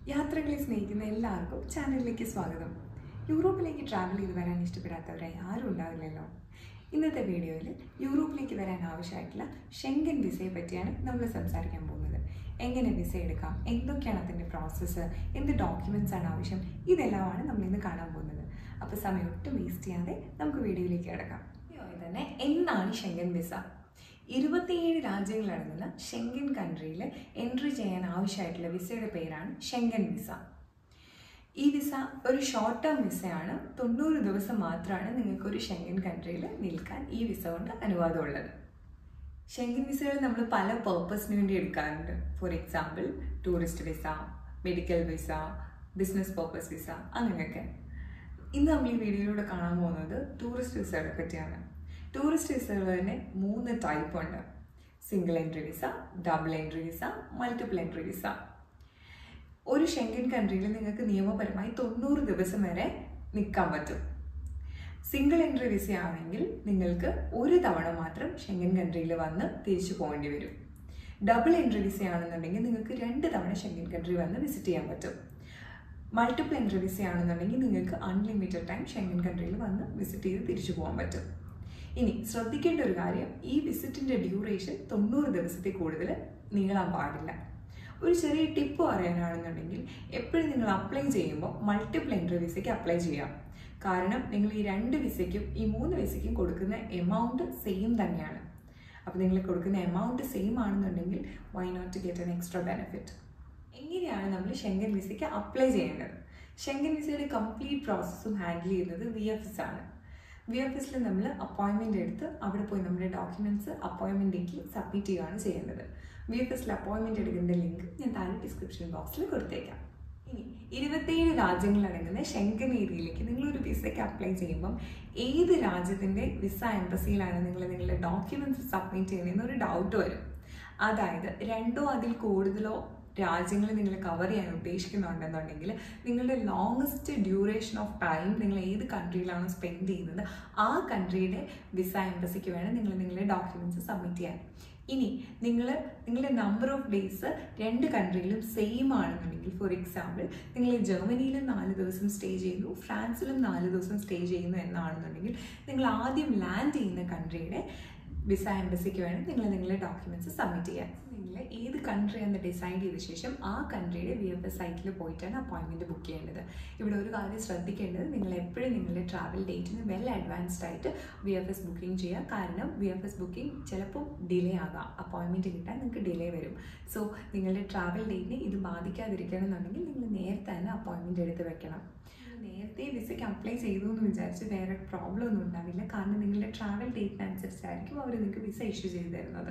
യാത്രകളെ സ്നേഹിക്കുന്ന എല്ലാവർക്കും ചാനലിലേക്ക് സ്വാഗതം. യൂറോപ്പിലേക്ക് ട്രാവൽ ചെയ്ത് വരാൻ ഇഷ്ടപ്പെടാത്തവരായി ആരും ഉണ്ടാവില്ലല്ലോ. ഇന്നത്തെ വീഡിയോയിൽ യൂറോപ്പിലേക്ക് വരാൻ ആവശ്യമായിട്ടുള്ള ഷെങ്കൻ വിസയെ പറ്റിയാണ് നമ്മൾ സംസാരിക്കാൻ പോകുന്നത്. എങ്ങനെ വിസ എടുക്കാം, എന്തൊക്കെയാണ് അതിൻ്റെ പ്രോസസ്സ്, എന്ത് ഡോക്യുമെൻറ്റ്സ് ആണ് ആവശ്യം, ഇതെല്ലാമാണ് നമ്മളിന്ന് കാണാൻ പോകുന്നത്. അപ്പോൾ സമയം ഒട്ടും വേസ്റ്റ് ചെയ്യാതെ നമുക്ക് വീഡിയോയിലേക്ക് കിടക്കാം. തന്നെ എന്താണ് ഷെങ്കൻ വിസ? 27 രാജ്യങ്ങളടങ്ങുന്ന ഷെങ്കൻ കൺട്രിയിൽ എൻട്രി ചെയ്യാൻ ആവശ്യമായിട്ടുള്ള വിസയുടെ പേരാണ് ഷെങ്കൻ വിസ. ഈ വിസ ഒരു ഷോർട്ട് ടേം വിസയാണ്. 90 ദിവസം മാത്രമാണ് നിങ്ങൾക്കൊരു ഷെങ്കൻ കൺട്രിയിൽ നിൽക്കാൻ ഈ വിസ കൊണ്ട് അനുവാദമുള്ളത്. ഷെങ്കൻ വിസകൾ നമ്മൾ പല പർപ്പസിന് വേണ്ടി എടുക്കാറുണ്ട്. For example tourist visa, medical visa, business purpose visa, അങ്ങനെയൊക്കെ. ഇന്ന് നമ്മൾ ഈ വീഡിയോയിലൂടെ കാണാൻ പോകുന്നത് ടൂറിസ്റ്റ് വിസകളെ പറ്റിയാണ്. ടൂറിസ്റ്റ് വിസകൾ തന്നെ 3 ടൈപ്പ് ഉണ്ട്: single entry visa, double entry visa, multiple entry visa. ഒരു ഷെങ്കൻ കൺട്രിയിൽ നിങ്ങൾക്ക് നിയമപരമായി 90 ദിവസം വരെ നിൽക്കാൻ പറ്റും. സിംഗിൾ എൻട്രി വിസ ആണെങ്കിൽ നിങ്ങൾക്ക് ഒരു തവണ മാത്രം ഷെങ്കൻ കൺട്രിയിൽ വന്ന് തിരിച്ചു പോകേണ്ടി വരും. ഡബിൾ എൻട്രി വിസ ആണെന്നുണ്ടെങ്കിൽ നിങ്ങൾക്ക് 2 തവണ ഷെങ്കൻ കൺട്രി വന്ന് വിസിറ്റ് ചെയ്യാൻ പറ്റും. മൾട്ടിപ്പിൾ എൻട്രി വിസ ആണെന്നുണ്ടെങ്കിൽ നിങ്ങൾക്ക് അൺലിമിറ്റഡ് ടൈം ഷെങ്കൻ കൺട്രിയിൽ വന്ന് വിസിറ്റ് ചെയ്ത് തിരിച്ചു പോകാൻ പറ്റും. ഇനി ശ്രദ്ധിക്കേണ്ട ഒരു കാര്യം, ഈ വിസിറ്റിൻ്റെ ഡ്യൂറേഷൻ 90 ദിവസത്തിൽ കൂടുതൽ നീളാൻ പാടില്ല. ഒരു ചെറിയ ടിപ്പ് പറയാനാണെന്നുണ്ടെങ്കിൽ, എപ്പോഴും നിങ്ങൾ അപ്ലൈ ചെയ്യുമ്പോൾ മൾട്ടിപ്പിൾ എൻട്രി വിസയ്ക്ക് അപ്ലൈ ചെയ്യാം. കാരണം നിങ്ങൾ ഈ 2 വിസയ്ക്കും ഈ 3 വിസയ്ക്കും കൊടുക്കുന്ന എമൗണ്ട് സെയിം തന്നെയാണ്. അപ്പോൾ നിങ്ങൾ കൊടുക്കുന്ന എമൗണ്ട് സെയിം ആണെന്നുണ്ടെങ്കിൽ why not to get an extra benefit. എങ്ങനെയാണ് നമ്മൾ ഷെങ്കൻ വിസയ്ക്ക് അപ്ലൈ ചെയ്യേണ്ടത്? ഷെങ്കൻ വിസയുടെ കംപ്ലീറ്റ് പ്രോസസ്സും ഹാൻഡിൽ ചെയ്യുന്നത് VFS ആണ്. VFSൽ നമ്മൾ അപ്പോയിൻമെൻ്റ് എടുത്ത് അവിടെ പോയി നമ്മുടെ ഡോക്യുമെൻറ്റ്സ് അപ്പോയിൻമെൻറ്റ് ഡേറ്റിൽ സബ്മിറ്റ് ചെയ്യുകയാണ് ചെയ്യേണ്ടത്. VFSൽ അപ്പോയിൻമെൻറ്റ് എടുക്കേണ്ട ലിങ്ക് ഞാൻ താഴെ ഡിസ്ക്രിപ്ഷൻ ബോക്സിൽ കൊടുത്തേക്കാം. ഇനി 27 രാജ്യങ്ങളടങ്ങുന്ന ഷെങ്കൻ ഏരിയയിലേക്ക് നിങ്ങളൊരു വിസയ്ക്ക് അപ്ലൈ ചെയ്യുമ്പം ഏത് രാജ്യത്തിൻ്റെ വിസ എംബസിയിലാണ് നിങ്ങളുടെ ഡോക്യുമെൻറ്റ്സ് സബ്മിറ്റ് ചെയ്യുന്നതെന്നൊരു ഡൗട്ട് വരും. അതായത് 2 അതിൽ കൂടുതലോ രാജ്യങ്ങൾ നിങ്ങൾ കവർ ചെയ്യാൻ ഉദ്ദേശിക്കുന്നുണ്ടെന്നുണ്ടെങ്കിൽ നിങ്ങളുടെ ലോങ്ങസ്റ്റ് ഡ്യൂറേഷൻ ഓഫ് ടൈം നിങ്ങൾ ഏത് കൺട്രിയിലാണോ സ്പെൻഡ് ചെയ്യുന്നത് ആ കൺട്രിയുടെ വിസ എംബസിക്ക് വേണം നിങ്ങളുടെ ഡോക്യുമെൻറ്റ്സ് സബ്മിറ്റ് ചെയ്യാൻ. ഇനി നിങ്ങളുടെ നമ്പർ ഓഫ് ഡേയ്സ് 2 കൺട്രിയിലും സെയിം ആണെന്നുണ്ടെങ്കിൽ, ഫോർ എക്സാമ്പിൾ നിങ്ങൾ ജർമ്മനിയിലും 4 ദിവസം സ്റ്റേ ചെയ്യുന്നു, ഫ്രാൻസിലും 4 ദിവസം സ്റ്റേ ചെയ്യുന്നു എന്നാണെന്നുണ്ടെങ്കിൽ നിങ്ങൾ ആദ്യം ലാൻഡ് ചെയ്യുന്ന കൺട്രിയുടെ വിസ എംബസിക്ക് വേണം നിങ്ങളുടെ ഡോക്യുമെൻറ്റ്സ് സബ്മിറ്റ് ചെയ്യാൻ. നിങ്ങൾ ഏത് കൺട്രിയാണെന്ന് ഡിസൈഡ് ചെയ്ത ശേഷം ആ കൺട്രിയുടെ VFS സൈറ്റിൽ പോയിട്ടാണ് അപ്പോയിൻമെൻറ്റ് ബുക്ക് ചെയ്യേണ്ടത്. ഇവിടെ ഒരു കാര്യം ശ്രദ്ധിക്കേണ്ടത്, നിങ്ങൾ എപ്പോഴും നിങ്ങളുടെ ട്രാവൽ ഡേറ്റിന് വെൽ അഡ്വാൻസ്ഡ് ആയിട്ട് VFS ബുക്കിംഗ് ചെയ്യുക. കാരണം VFS ബുക്കിംഗ് ചിലപ്പോൾ ഡിലേ ആകാം, അപ്പോയിൻമെൻറ്റ് കിട്ടാൻ നിങ്ങൾക്ക് ഡിലേ വരും. സോ നിങ്ങളുടെ ട്രാവൽ ഡേറ്റിനെ ഇത് ബാധിക്കാതിരിക്കണം എന്നുണ്ടെങ്കിൽ നിങ്ങൾ നേരത്തെ തന്നെ അപ്പോയിൻമെൻറ്റ് എടുത്ത് വെക്കണം. നേരത്തെ വിസയ്ക്ക് അപ്ലൈ ചെയ്തു എന്ന് വിചാരിച്ച് വേറെ പ്രോബ്ലം ഒന്നും ഉണ്ടാവില്ല. കാരണം നിങ്ങളുടെ ട്രാവൽ ഡേറ്റിനനുസരിച്ചായിരിക്കും അവർ നിങ്ങൾക്ക് വിസ ഇഷ്യൂ ചെയ്ത് തരുന്നത്.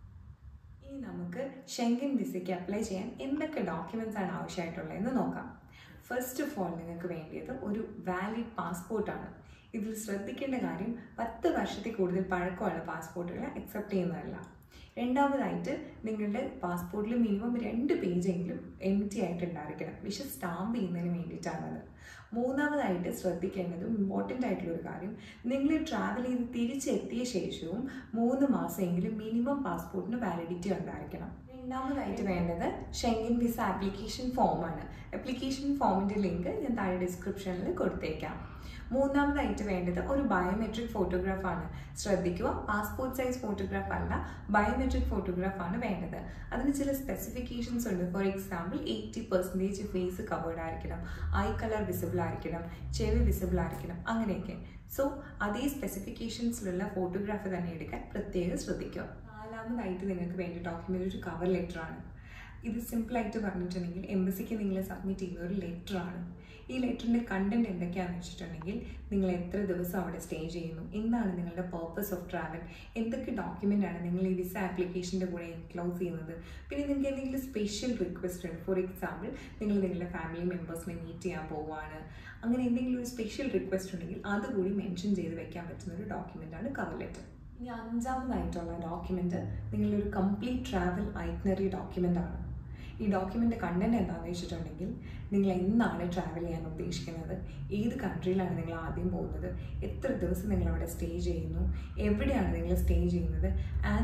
ഇനി നമുക്ക് ഷെങ്കൻ വിസയ്ക്ക് അപ്ലൈ ചെയ്യാൻ എന്തൊക്കെ ഡോക്യുമെൻറ്റ്സ് ആണ് ആവശ്യമായിട്ടുള്ളതെന്ന് നോക്കാം. ഫസ്റ്റ് ഓഫ് ഓൾ നിങ്ങൾക്ക് വേണ്ടിയത് ഒരു വാലിഡ് പാസ്പോർട്ടാണ്. ഇതിൽ ശ്രദ്ധിക്കേണ്ട കാര്യം, 10 വർഷത്തിൽ കൂടുതൽ പഴക്കമുള്ള പാസ്പോർട്ടുകൾ അക്സെപ്റ്റ് ചെയ്യുന്നതല്ല. രണ്ടാമതായിട്ട് നിങ്ങളുടെ പാസ്പോർട്ടിൽ മിനിമം 2 പേജെങ്കിലും എംപ്റ്റി ആയിട്ടുണ്ടായിരിക്കണം. വിഷ സ്റ്റാമ്പ് ചെയ്യുന്നതിന് വേണ്ടിയിട്ടാണത്. മൂന്നാമതായിട്ട് ശ്രദ്ധിക്കേണ്ടതും ഇമ്പോർട്ടൻ്റ് ആയിട്ടുള്ളൊരു കാര്യം, നിങ്ങൾ ട്രാവൽ ചെയ്ത് തിരിച്ചെത്തിയ ശേഷവും 3 മാസമെങ്കിലും മിനിമം പാസ്പോർട്ടിന് വാലിഡിറ്റി ഉണ്ടായിരിക്കണം. രണ്ടാമതായിട്ട് വേണ്ടത് ഷെങ്കൻ വിസ ആപ്ലിക്കേഷൻ ഫോമാണ്. ആപ്ലിക്കേഷൻ ഫോമിൻ്റെ ലിങ്ക് ഞാൻ താഴെ ഡിസ്ക്രിപ്ഷനിൽ കൊടുത്തേക്കാം. മൂന്നാമതായിട്ട് വേണ്ടത് ഒരു ബയോമെട്രിക് ഫോട്ടോഗ്രാഫാണ്. ശ്രദ്ധിക്കുക, പാസ്പോർട്ട് സൈസ് ഫോട്ടോഗ്രാഫ് അല്ല, ബയോമെട്രിക് ഫോട്ടോഗ്രാഫാണ് വേണ്ടത്. അതിന് ചില സ്പെസിഫിക്കേഷൻസ് ഉണ്ട്. ഫോർ എക്സാമ്പിൾ 80% ഫേസ് കവേർഡ് ആയിരിക്കണം, ഐ കളർ വിസിബിൾ ആയിരിക്കണം, ചെവി വിസിബിൾ ആയിരിക്കണം, അങ്ങനെയൊക്കെ. സോ അതേ സ്പെസിഫിക്കേഷൻസിലുള്ള ഫോട്ടോഗ്രാഫ് തന്നെ എടുക്കാൻ പ്രത്യേകം ശ്രദ്ധിക്കുക. നാലാമതായിട്ട് നിങ്ങൾക്ക് വേണ്ട ഡോക്യുമെൻ്റ് ഒരു കവർ ലെറ്ററാണ്. ഇത് സിമ്പിളായിട്ട് പറഞ്ഞിട്ടുണ്ടെങ്കിൽ എംബസിക്ക് നിങ്ങൾ സബ്മിറ്റ് ചെയ്യുന്ന ഒരു ലെറ്ററാണ്. ഈ ലെറ്ററിൻ്റെ കണ്ടൻറ്റ് എന്തൊക്കെയാണെന്ന് വെച്ചിട്ടുണ്ടെങ്കിൽ, നിങ്ങൾ എത്ര ദിവസം അവിടെ സ്റ്റേ ചെയ്യുന്നു, എന്താണ് നിങ്ങളുടെ പർപ്പസ് ഓഫ് ട്രാവൽ, എന്തൊക്കെ ഡോക്യുമെൻ്റാണ് നിങ്ങൾ ഈ വിസ ആപ്ലിക്കേഷൻ്റെ കൂടെ എൻക്ലോസ് ചെയ്യുന്നത്, പിന്നെ നിങ്ങൾക്ക് എന്തെങ്കിലും സ്പെഷ്യൽ റിക്വസ്റ്റ് ഉണ്ട്. ഫോർ എക്സാമ്പിൾ നിങ്ങളുടെ ഫാമിലി മെമ്പേഴ്സിനെ മീറ്റ് ചെയ്യാൻ പോവുകയാണ്, അങ്ങനെ എന്തെങ്കിലും ഒരു സ്പെഷ്യൽ റിക്വസ്റ്റ് ഉണ്ടെങ്കിൽ അതുകൂടി മെൻഷൻ ചെയ്ത് വെക്കാൻ പറ്റുന്ന ഒരു ഡോക്യുമെൻ്റാണ് കവർ ലെറ്റർ. ഇനി 5ാമതായിട്ടുള്ള ഡോക്യുമെൻറ്റ് നിങ്ങളൊരു കംപ്ലീറ്റ് ട്രാവൽ ഐറ്റിനറി ഡോക്യുമെൻ്റാണ്. ഈ ഡോക്യുമെൻ്റ് കണ്ടൻറ്റ് എന്താണെന്ന് വെച്ചിട്ടുണ്ടെങ്കിൽ, നിങ്ങൾ എന്നാണ് ട്രാവൽ ചെയ്യാൻ ഉദ്ദേശിക്കുന്നത്, ഏത് കൺട്രിയിലാണ് നിങ്ങൾ ആദ്യം പോകുന്നത്, എത്ര ദിവസം നിങ്ങളവിടെ സ്റ്റേ ചെയ്യുന്നു, എവിടെയാണ് നിങ്ങൾ സ്റ്റേ ചെയ്യുന്നത്, ആൻഡ്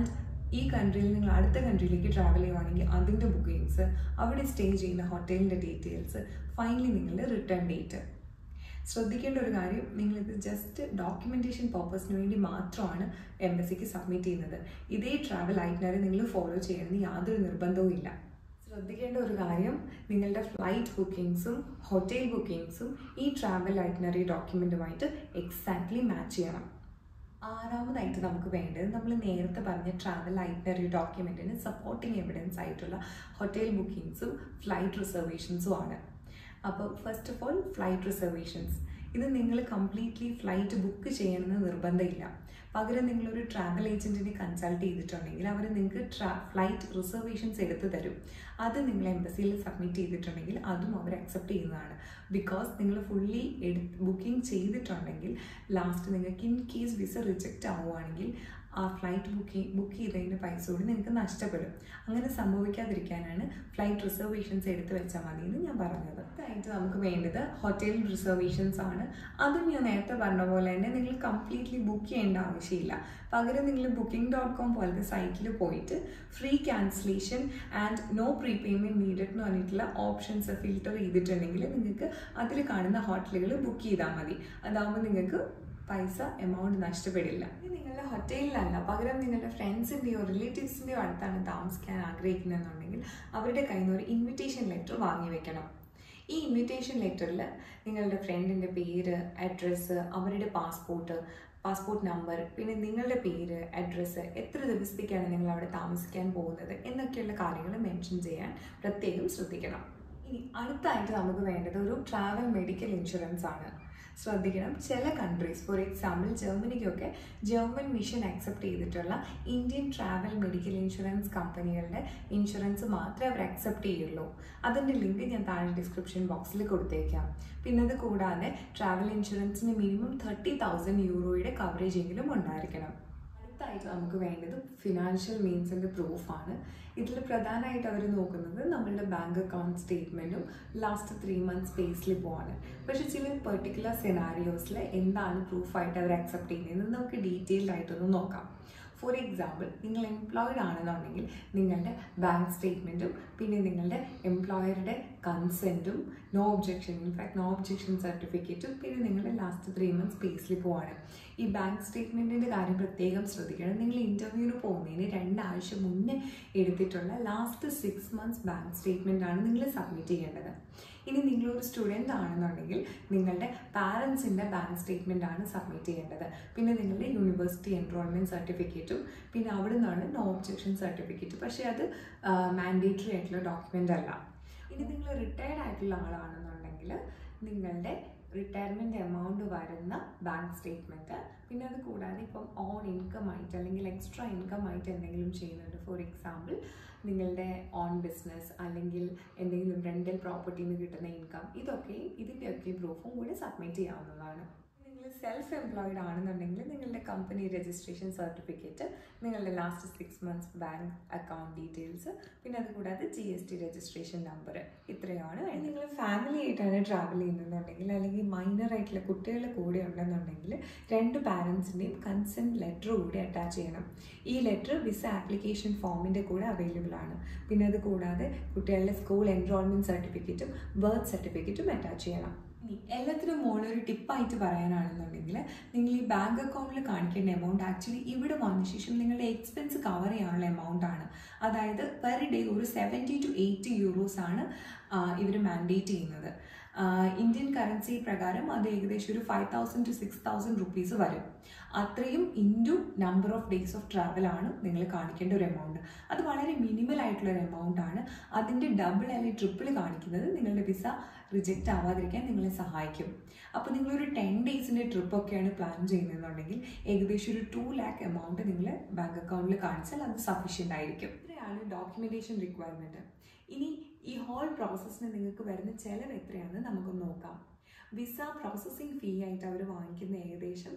ഈ കൺട്രിയിൽ നിങ്ങൾ അടുത്ത കൺട്രിയിലേക്ക് ട്രാവൽ ചെയ്യുവാണെങ്കിൽ അതിൻ്റെ ബുക്കിങ്സ്, അവിടെ സ്റ്റേ ചെയ്യുന്ന ഹോട്ടലിൻ്റെ ഡീറ്റെയിൽസ്, ഫൈനലി നിങ്ങളുടെ റിട്ടേൺ ഡേറ്റ്. ശ്രദ്ധിക്കേണ്ട ഒരു കാര്യം, നിങ്ങളിത് ജസ്റ്റ് ഡോക്യുമെൻറ്റേഷൻ പർപ്പസിന് വേണ്ടി മാത്രമാണ് എംബസിക്ക് സബ്മിറ്റ് ചെയ്യുന്നത്. ഇതേ ട്രാവൽ ഐറ്റിനറി നിങ്ങൾ ഫോളോ ചെയ്യണമെന്ന് യാതൊരു നിർബന്ധവും ഇല്ല. ശ്രദ്ധിക്കേണ്ട ഒരു കാര്യം, നിങ്ങളുടെ ഫ്ലൈറ്റ് ബുക്കിങ്സും ഹോട്ടൽ ബുക്കിങ്സും ഈ ട്രാവൽ ഐറ്റിനറി ഡോക്യുമെൻറ്റുമായിട്ട് എക്സാക്ട്ലി മാച്ച് ചെയ്യണം. ആറാമതായിട്ട് നമുക്ക് വേണ്ടത് നമ്മൾ നേരത്തെ പറഞ്ഞ ട്രാവൽ ഐറ്റിനറി ഡോക്യുമെൻറ്റിന് സപ്പോർട്ടിങ് എവിഡൻസ് ആയിട്ടുള്ള ഹോട്ടൽ ബുക്കിങ്സും ഫ്ലൈറ്റ് റിസർവേഷൻസും ആണ്. അപ്പോൾ first of all flight reservations. ഇത് നിങ്ങൾ കംപ്ലീറ്റ്ലി ഫ്ലൈറ്റ് ബുക്ക് ചെയ്യണമെന്ന് നിർബന്ധമില്ല. പകരം നിങ്ങളൊരു ട്രാവൽ ഏജൻറ്റിനെ കൺസൾട്ട് ചെയ്തിട്ടുണ്ടെങ്കിൽ അവർ നിങ്ങൾക്ക് ഫ്ലൈറ്റ് റിസർവേഷൻസ് എടുത്ത് തരും. അത് നിങ്ങൾ എംബസിയിൽ സബ്മിറ്റ് ചെയ്തിട്ടുണ്ടെങ്കിൽ അതും അവർ അക്സെപ്റ്റ് ചെയ്യുന്നതാണ്. ബിക്കോസ് നിങ്ങൾ ഫുള്ളി ബുക്കിംഗ് ചെയ്തിട്ടുണ്ടെങ്കിൽ ലാസ്റ്റ് നിങ്ങൾക്ക് ഇൻ കേസ് വിസ റിജക്റ്റ് ആവുകയാണെങ്കിൽ ആ ഫ്ലൈറ്റ് ബുക്ക് ചെയ്തതിൻ്റെ പൈസ കൂടി നിങ്ങൾക്ക് നഷ്ടപ്പെടും. അങ്ങനെ സംഭവിക്കാതിരിക്കാനാണ് ഫ്ലൈറ്റ് റിസർവേഷൻസ് എടുത്ത് വെച്ചാൽ മതി എന്ന് ഞാൻ പറഞ്ഞത്. അതായിട്ട് നമുക്ക് വേണ്ടത് ഹോട്ടൽ റിസർവേഷൻസ് ആണ്. അതും ഞാൻ നേരത്തെ പറഞ്ഞ പോലെ തന്നെ നിങ്ങൾ കംപ്ലീറ്റ്ലി ബുക്ക് ചെയ്യേണ്ട ആവശ്യമില്ല. പകരം നിങ്ങൾ booking.com പോലത്തെ സൈറ്റിൽ പോയിട്ട് free cancellation and no prepayment needed എന്ന് പറഞ്ഞിട്ടുള്ള ഓപ്ഷൻസ് ഫിൽട്ടർ ചെയ്തിട്ടുണ്ടെങ്കിൽ നിങ്ങൾക്ക് അതിൽ കാണുന്ന ഹോട്ടലുകൾ ബുക്ക് ചെയ്താൽ മതി. അതാകുമ്പോൾ നിങ്ങൾക്ക് പൈസ എമൗണ്ട് നഷ്ടപ്പെടില്ല. ഇനി നിങ്ങളുടെ ഹോട്ടലിലല്ല, പകരം നിങ്ങളുടെ ഫ്രണ്ട്സിൻ്റെയോ റിലേറ്റീവ്സിൻ്റെയോ അടുത്താണ് താമസിക്കാൻ ആഗ്രഹിക്കുന്നതെന്നുണ്ടെങ്കിൽ അവരുടെ കയ്യിൽ നിന്ന് ഒരു ഇൻവിറ്റേഷൻ ലെറ്റർ വാങ്ങി വെക്കണം. ഈ ഇൻവിറ്റേഷൻ ലെറ്ററിൽ നിങ്ങളുടെ ഫ്രണ്ടിൻ്റെ പേര്, അഡ്രസ്സ്, അവരുടെ പാസ്പോർട്ട് നമ്പർ, പിന്നെ നിങ്ങളുടെ പേര്, അഡ്രസ്സ്, എത്ര ദിവസത്തേക്കാണ് നിങ്ങൾ അവിടെ താമസിക്കാൻ പോകുന്നത് എന്നൊക്കെയുള്ള കാര്യങ്ങൾ മെൻഷൻ ചെയ്യാൻ പ്രത്യേകം ശ്രദ്ധിക്കണം. ഇനി അടുത്തായിട്ട് നമുക്ക് വേണ്ടത് ഒരു ട്രാവൽ മെഡിക്കൽ ഇൻഷുറൻസ് ആണ്. ശ്രദ്ധിക്കണം, ചില കൺട്രീസ്, ഫോർ എക്സാമ്പിൾ ജർമ്മനിക്കൊക്കെ ജർമ്മൻ മിഷൻ അക്സെപ്റ്റ് ചെയ്തിട്ടുള്ള ഇന്ത്യൻ ട്രാവൽ മെഡിക്കൽ ഇൻഷുറൻസ് കമ്പനികളുടെ ഇൻഷുറൻസ് മാത്രമേ അവർ അക്സെപ്റ്റ് ചെയ്യുള്ളൂ. അതിൻ്റെ ലിങ്ക് ഞാൻ താഴെ ഡിസ്ക്രിപ്ഷൻ ബോക്സിൽ കൊടുത്തേക്കാം. പിന്നെ അത് കൂടാതെ ട്രാവൽ ഇൻഷുറൻസിന് മിനിമം 30,000 യൂറോയുടെ കവറേജ് എങ്കിലും ഉണ്ടായിരിക്കണം. അടുത്തായിട്ട് നമുക്ക് വേണ്ടത് ഫിനാൻഷ്യൽ മീൻസിൻ്റെ പ്രൂഫാണ്. ഇതിൽ പ്രധാനമായിട്ട് അവർ നോക്കുന്നത് നമ്മളുടെ ബാങ്ക് അക്കൗണ്ട് സ്റ്റേറ്റ്മെൻറ്റും ലാസ്റ്റ് 3 months പേ സ്ലിപ്പുമാണ്. പക്ഷേ ചില പെർട്ടിക്കുലർ സിനാരിയോസിൽ എന്താണ് പ്രൂഫായിട്ട് അവർ അക്സെപ്റ്റ് ചെയ്യുന്നതെന്ന് നമുക്ക് ഡീറ്റെയിൽഡ് ആയിട്ടൊന്ന് നോക്കാം. ഫോർ എക്സാമ്പിൾ, നിങ്ങൾ എംപ്ലോയിഡ് ആണെന്നുണ്ടെങ്കിൽ നിങ്ങളുടെ ബാങ്ക് സ്റ്റേറ്റ്മെൻറ്റും പിന്നെ നിങ്ങളുടെ എംപ്ലോയറുടെ കൺസെൻറ്റും നോ ഒബ്ജെക്ഷൻ സർട്ടിഫിക്കറ്റും പിന്നെ നിങ്ങളുടെ ലാസ്റ്റ് 3 months പേ സ്ലിപ്പുമാണ്. ഈ ബാങ്ക് സ്റ്റേറ്റ്മെൻറ്റിൻ്റെ കാര്യം പ്രത്യേകം ശ്രദ്ധിക്കണം. നിങ്ങൾ ഇൻ്റർവ്യൂവിന് പോകുന്നതിന് 2 ആഴ്ച മുന്നേ എടുത്തിട്ടുള്ള ലാസ്റ്റ് 6 months ബാങ്ക് സ്റ്റേറ്റ്മെൻറ്റാണ് നിങ്ങൾ സബ്മിറ്റ് ചെയ്യേണ്ടത്. ഇനി നിങ്ങളൊരു സ്റ്റുഡൻ്റ് ആണെന്നുണ്ടെങ്കിൽ നിങ്ങളുടെ പാരൻസിൻ്റെ ബാങ്ക് സ്റ്റേറ്റ്മെൻ്റ് ആണ് സബ്മിറ്റ് ചെയ്യേണ്ടത്. പിന്നെ നിങ്ങളുടെ യൂണിവേഴ്സിറ്റി എൻറോൾമെൻറ്റ് സർട്ടിഫിക്കറ്റും പിന്നെ അവിടെ നിന്നാണ് നോ ഒബ്ജെക്ഷൻ സർട്ടിഫിക്കറ്റ്. പക്ഷേ അത് മാൻഡേറ്ററി ആയിട്ടുള്ള ഡോക്യുമെൻ്റ് അല്ല. ഇനി നിങ്ങൾ റിട്ടയർഡ് ആയിട്ടുള്ള ആളാണെന്നുണ്ടെങ്കിൽ നിങ്ങളുടെ റിട്ടയർമെൻറ്റ് എമൗണ്ട് വരുന്ന ബാങ്ക് സ്റ്റേറ്റ്മെൻറ്റ്, പിന്നെ അത് കൂടാതെ ഇപ്പം ഓൺ ഇൻകം ആയിട്ട് അല്ലെങ്കിൽ എക്സ്ട്രാ ഇൻകം ആയിട്ട് എന്തെങ്കിലും ചെയ്യുന്നുണ്ട്, ഫോർ എക്സാമ്പിൾ നിങ്ങളുടെ ഓൺ ബിസിനസ് അല്ലെങ്കിൽ എന്തെങ്കിലും റെൻ്റൽ പ്രോപ്പർട്ടിയിൽ നിന്ന് കിട്ടുന്ന ഇൻകം, ഇതിൻ്റെയൊക്കെ പ്രൂഫും കൂടി സബ്മിറ്റ് ചെയ്യാവുന്നതാണ്. നിങ്ങൾ സെൽഫ് എംപ്ലോയിഡ് ആണെന്നുണ്ടെങ്കിൽ നിങ്ങളുടെ കമ്പനി രജിസ്ട്രേഷൻ സർട്ടിഫിക്കറ്റ്, നിങ്ങളുടെ last 6 months bank account details, പിന്നെ അതുകൂടാതെ GST രജിസ്ട്രേഷൻ നമ്പർ, ഇത്രയാണ്. നിങ്ങൾ ഫാമിലി ആയിട്ടാണ് ട്രാവൽ ചെയ്യുന്നതെന്നുണ്ടെങ്കിൽ അല്ലെങ്കിൽ മൈനർ ആയിട്ടുള്ള കുട്ടികൾ കൂടെ ഉണ്ടെന്നുണ്ടെങ്കിൽ 2 പാരൻസിൻ്റെയും കൺസെൻറ്റ് ലെറ്റർ കൂടി അറ്റാച്ച് ചെയ്യണം. ഈ ലെറ്റർ വിസ ആപ്ലിക്കേഷൻ ഫോമിൻ്റെ കൂടെ അവൈലബിൾ ആണ്. പിന്നെ അത് കൂടാതെ കുട്ടികളുടെ സ്കൂൾ എൻറോൾമെൻറ്റ് സർട്ടിഫിക്കറ്റും ബർത്ത് സർട്ടിഫിക്കറ്റും അറ്റാച്ച് ചെയ്യണം. ഇനി എല്ലാത്തിനും മുകളിലൊരു ടിപ്പായിട്ട് പറയാനാണെന്നുണ്ടെങ്കിൽ നിങ്ങൾ ഈ ബാങ്ക് അക്കൗണ്ടിൽ കാണിക്കേണ്ട എമൗണ്ട് ആക്ച്വലി ഇവിടെ വന്ന ശേഷം നിങ്ങളുടെ എക്സ്പെൻസ് കവർ ചെയ്യാനുള്ള എമൗണ്ട് ആണ്. അതായത് പെർ ഡേ ഒരു 70 to 80 euros ആണ് ഇവർ മാൻഡേറ്റ് ചെയ്യുന്നത്. ഇന്ത്യൻ കറൻസി പ്രകാരം അത് ഏകദേശം ഒരു 5,000 to 6,000 rupees വരും. അത്രയും into number of days of ട്രാവലാണ് നിങ്ങൾ കാണിക്കേണ്ട ഒരു എമൗണ്ട്. അത് വളരെ മിനിമൽ ആയിട്ടുള്ളൊരു എമൗണ്ട് ആണ്. അതിൻ്റെ ഡബിൾ അല്ലെങ്കിൽ ട്രിപ്പിൾ കാണിക്കുന്നത് നിങ്ങളുടെ വിസ റിജക്റ്റ് ആവാതിരിക്കാൻ നിങ്ങളെ സഹായിക്കും. അപ്പോൾ നിങ്ങളൊരു 10 days ട്രിപ്പൊക്കെയാണ് പ്ലാൻ ചെയ്യുന്നതെന്നുണ്ടെങ്കിൽ ഏകദേശം ഒരു 2 lakh എമൗണ്ട് നിങ്ങൾ ബാങ്ക് അക്കൗണ്ടിൽ കാണിച്ചാൽ അത് സഫീഷ്യൻ്റ് ആയിരിക്കും. ഇത്രയാണ് ഡോക്യുമെൻറ്റേഷൻ റിക്വയർമെൻറ്റ്. ഇനി ഈ ഹോൾ പ്രോസസ്സിന് നിങ്ങൾക്ക് വരുന്ന ചിലവ് എത്രയാണെന്ന് നമുക്കൊന്ന് നോക്കാം. വിസ പ്രോസസ്സിംഗ് ഫീ ആയിട്ട് അവർ വാങ്ങിക്കുന്ന ഏകദേശം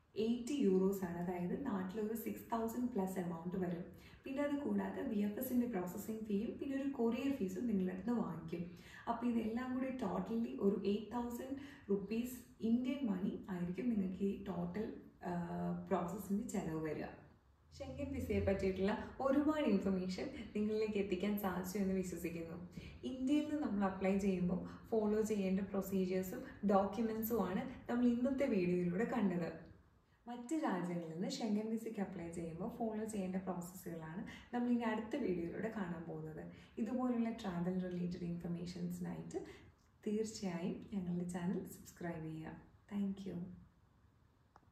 80 euros ആണ്. അതായത് നാട്ടിലൊരു 6,000+ എമൗണ്ട് വരും. പിന്നെ അത് കൂടാതെ VFSൻ്റെ പ്രോസസ്സിംഗ് ഫീയും പിന്നെ ഒരു കൊറിയർ ഫീസും നിങ്ങളുടെ അടുത്ത് വാങ്ങിക്കും. അപ്പോൾ ഇതെല്ലാം കൂടി ടോട്ടലി ഒരു 8,000 rupees ഇന്ത്യൻ മണി ആയിരിക്കും നിങ്ങൾക്ക് ഈ ടോട്ടൽ പ്രോസസ്സിൻ്റെ ചിലവ് വരിക. ഷെങ്കൻ വിസയെ പറ്റിയിട്ടുള്ള ഒരുപാട് ഇൻഫർമേഷൻ നിങ്ങളിലേക്ക് എത്തിക്കാൻ സാധിച്ചു എന്ന് വിശ്വസിക്കുന്നു. ഇന്ത്യയിൽ നിന്ന് നമ്മൾ അപ്ലൈ ചെയ്യുമ്പോൾ ഫോളോ ചെയ്യേണ്ട പ്രൊസീജിയേഴ്സും ഡോക്യുമെൻസുമാണ് നമ്മൾ ഇന്നത്തെ വീഡിയോയിലൂടെ കണ്ടത്. മറ്റ് രാജ്യങ്ങളിൽ നിന്ന് ഷെങ്കൻ വിസയ്ക്ക് അപ്ലൈ ചെയ്യുമ്പോൾ ഫോളോ ചെയ്യേണ്ട പ്രോസസ്സുകളാണ് നമ്മൾ ഇനി അടുത്ത വീഡിയോയിലൂടെ കാണാൻ പോകുന്നത്. ഇതുപോലുള്ള ട്രാവൽ റിലേറ്റഡ് ഇൻഫർമേഷൻസിനായിട്ട് തീർച്ചയായും ഞങ്ങളുടെ ചാനൽ സബ്സ്ക്രൈബ് ചെയ്യുക. താങ്ക്